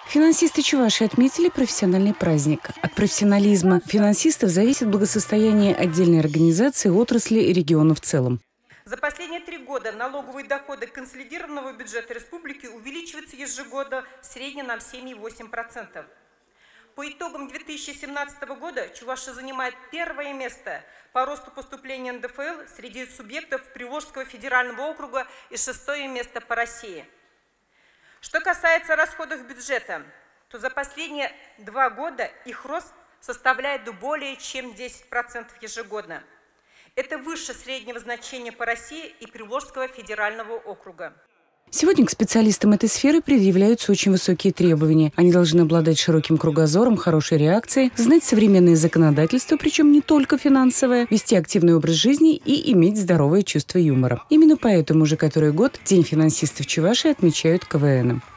Финансисты Чувашии отметили профессиональный праздник. От профессионализма финансистов зависит благосостояние отдельной организации, отрасли и региона в целом. За последние 3 года налоговые доходы консолидированного бюджета республики увеличиваются ежегодно в среднем на 7,8%. По итогам 2017 года Чувашия занимает первое место по росту поступления НДФЛ среди субъектов Приволжского федерального округа и 6-е место по России. Что касается расходов бюджета, то за последние 2 года их рост составляет более чем 10% ежегодно. Это выше среднего значения по России и Приволжского федерального округа. Сегодня к специалистам этой сферы предъявляются очень высокие требования. Они должны обладать широким кругозором, хорошей реакцией, знать современное законодательство, причем не только финансовое, вести активный образ жизни и иметь здоровое чувство юмора. Именно поэтому уже который год День финансистов Чувашии отмечают КВНом.